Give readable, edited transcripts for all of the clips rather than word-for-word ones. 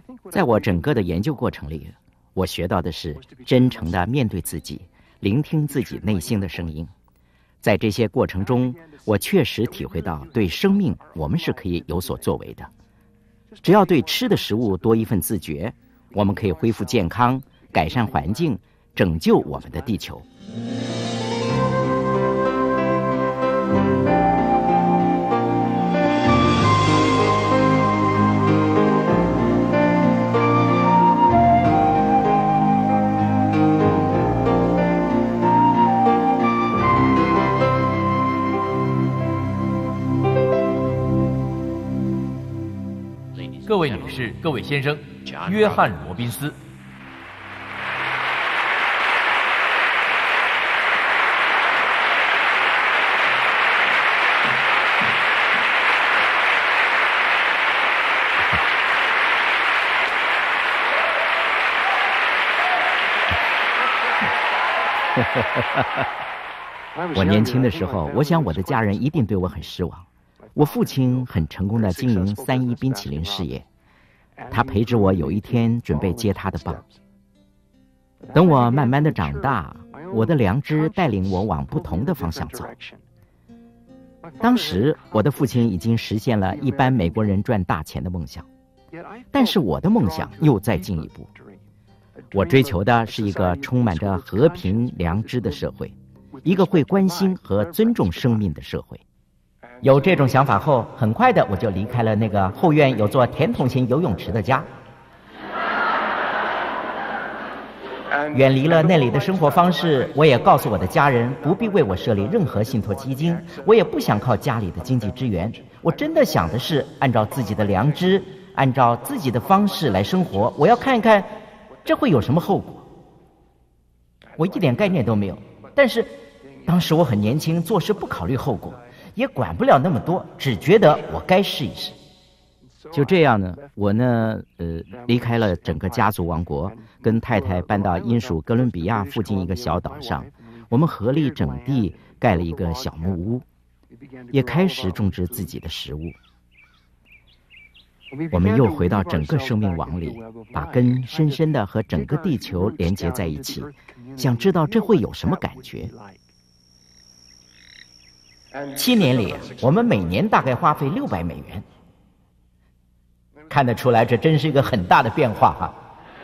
在我整个的研究过程里，我学到的是真诚地面对自己，聆听自己内心的声音。在这些过程中，我确实体会到对生命我们是可以有所作为的。只要对吃的食物多一份自觉，我们可以恢复健康，改善环境，拯救我们的地球。 各位女士、各位先生，约翰·罗宾斯。 我年轻的时候，我想我的家人一定对我很失望。我父亲很成功地经营3·1冰淇淋事业，他培植我有一天准备接他的棒。等我慢慢地长大，我的良知带领我往不同的方向走。当时我的父亲已经实现了一般美国人赚大钱的梦想，但是我的梦想又再进一步。我追求的是一个充满着和平良知的社会，一个会关心和尊重生命的社会。有这种想法后，很快的我就离开了那个后院有座甜筒型游泳池的家，远离了那里的生活方式。我也告诉我的家人，不必为我设立任何信托基金，我也不想靠家里的经济支援。我真的想的是按照自己的良知，按照自己的方式来生活。我要看一看这会有什么后果。我一点概念都没有，但是当时我很年轻，做事不考虑后果，也管不了那么多，只觉得我该试一试。就这样呢，我离开了整个家族王国，跟太太搬到英属哥伦比亚附近一个小岛上，我们合力整地盖了一个小木屋，也开始种植自己的食物。我们又回到整个生命网里，把根深深地和整个地球连接在一起，想知道这会有什么感觉。7年里，我们每年大概花费$600，看得出来这真是一个很大的变化哈。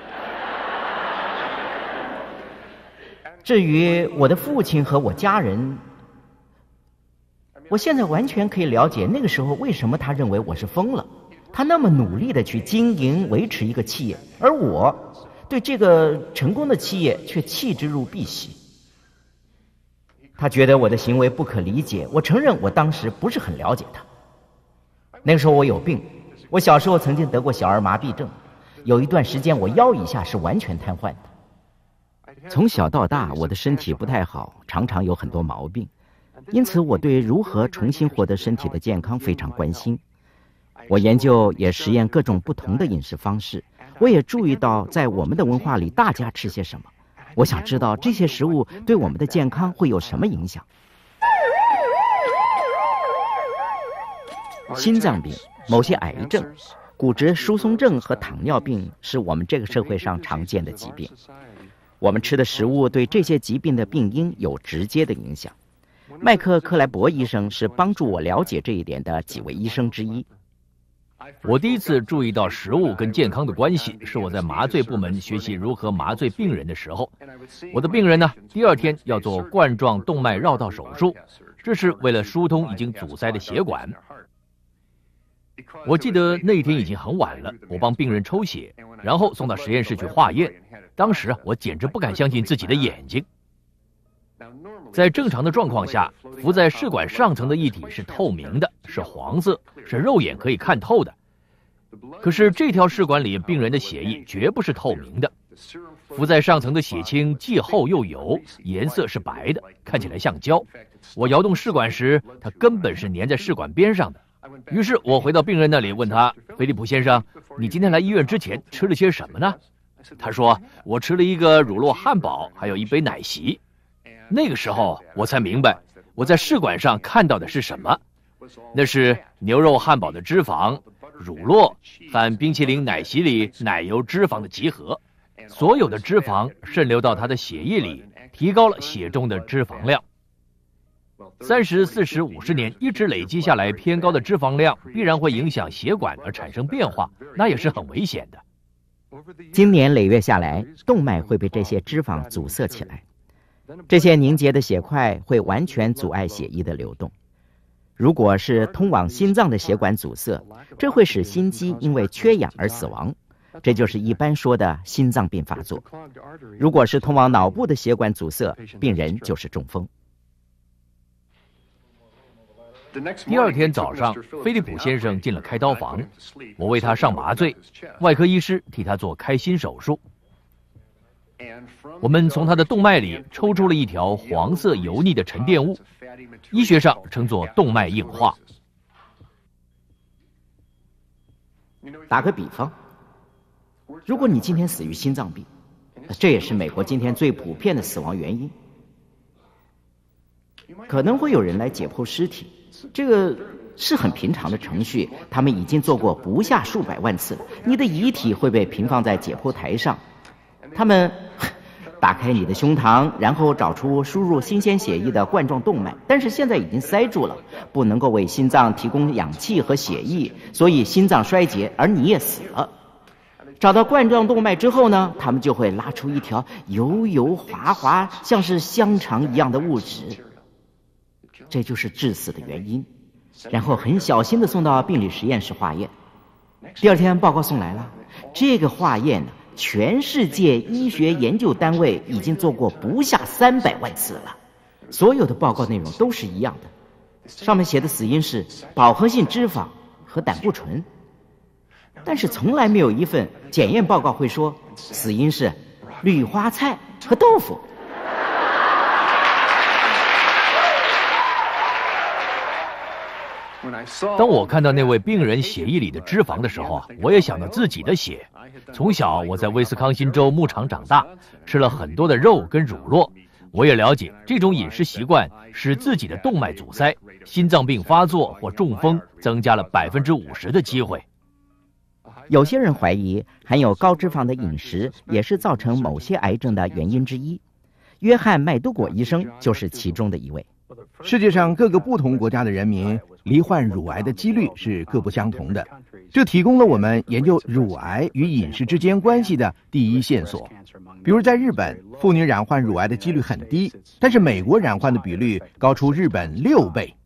至于我的父亲和我家人，我现在完全可以了解那个时候为什么他认为我是疯了。他那么努力地去经营维持一个企业，而我对这个成功的企业却弃之如敝屣。他觉得我的行为不可理解，我承认我当时不是很了解他。那个时候我有病，我小时候曾经得过小儿麻痹症，有一段时间我腰以下是完全瘫痪的。从小到大我的身体不太好，常常有很多毛病，因此我对如何重新获得身体的健康非常关心。我研究也实验各种不同的饮食方式，我也注意到在我们的文化里大家吃些什么。我想知道这些食物对我们的健康会有什么影响。心脏病、某些癌症、骨质疏松症和糖尿病是我们这个社会上常见的疾病。我们吃的食物对这些疾病的病因有直接的影响。麦克·克莱伯医生是帮助我了解这一点的几位医生之一。 我第一次注意到食物跟健康的关系，是我在麻醉部门学习如何麻醉病人的时候。我的病人呢，第2天要做冠状动脉绕道手术，这是为了疏通已经阻塞的血管。我记得那天已经很晚了，我帮病人抽血，然后送到实验室去化验。当时我简直不敢相信自己的眼睛。在正常的状况下，浮在试管上层的液体是透明的，是黄色，是肉眼可以看透的。可是这条试管里病人的血液绝不是透明的，浮在上层的血清既厚又油，颜色是白的，看起来像胶。我摇动试管时，它根本是粘在试管边上的。于是我回到病人那里问他：菲利普先生，你今天来医院之前吃了些什么呢？他说：我吃了一个乳酪汉堡，还有一杯奶昔。那个时候我才明白我在试管上看到的是什么，那是牛肉汉堡的脂肪、 乳酪和冰淇淋奶昔里奶油脂肪的集合，所有的脂肪渗流到他的血液里，提高了血中的脂肪量。30、40、50年一直累积下来偏高的脂肪量，必然会影响血管而产生变化，那也是很危险的。 经年累月下来，动脉会被这些脂肪阻塞起来，这些凝结的血块会完全阻碍血液的流动。如果是通往心脏的血管阻塞，这会使心肌因为缺氧而死亡，这就是一般说的心脏病发作。如果是通往脑部的血管阻塞，病人就是中风。 第二天早上，菲利普先生进了开刀房，我为他上麻醉，外科医师替他做开心手术。我们从他的动脉里抽出了一条黄色油腻的沉淀物，医学上称作动脉硬化。 打个比方，如果你今天死于心脏病，这也是美国今天最普遍的死亡原因，可能会有人来解剖尸体，这个是很平常的程序，他们已经做过不下数百万次了。你的遗体会被平放在解剖台上，他们打开你的胸膛，然后找出输入新鲜血液的冠状动脉，但是现在已经塞住了，不能够为心脏提供氧气和血液，所以心脏衰竭，而你也死了。找到冠状动脉之后呢，他们就会拉出一条油油滑滑像是香肠一样的物质，这就是致死的原因，然后很小心地送到病理实验室化验。第二天报告送来了，这个化验呢，全世界医学研究单位已经做过不下300万次了，所有的报告内容都是一样的，上面写的死因是饱和性脂肪和胆固醇，但是从来没有一份检验报告会说死因是绿花菜和豆腐。 当我看到那位病人血液里的脂肪的时候，我也想到自己的血。从小我在威斯康星州牧场长大，吃了很多的肉跟乳酪，我也了解这种饮食习惯使自己的动脉阻塞，心脏病发作或中风增加了50%的机会。 有些人怀疑含有高脂肪的饮食也是造成某些癌症的原因之一，约翰·麦都果医生就是其中的一位。 世界上各个不同国家的人民罹患乳癌的几率是各不相同的，这提供了我们研究乳癌与饮食之间关系的第一线索。比如在日本，妇女染患乳癌的几率很低，但是美国染患的比率高出日本6倍。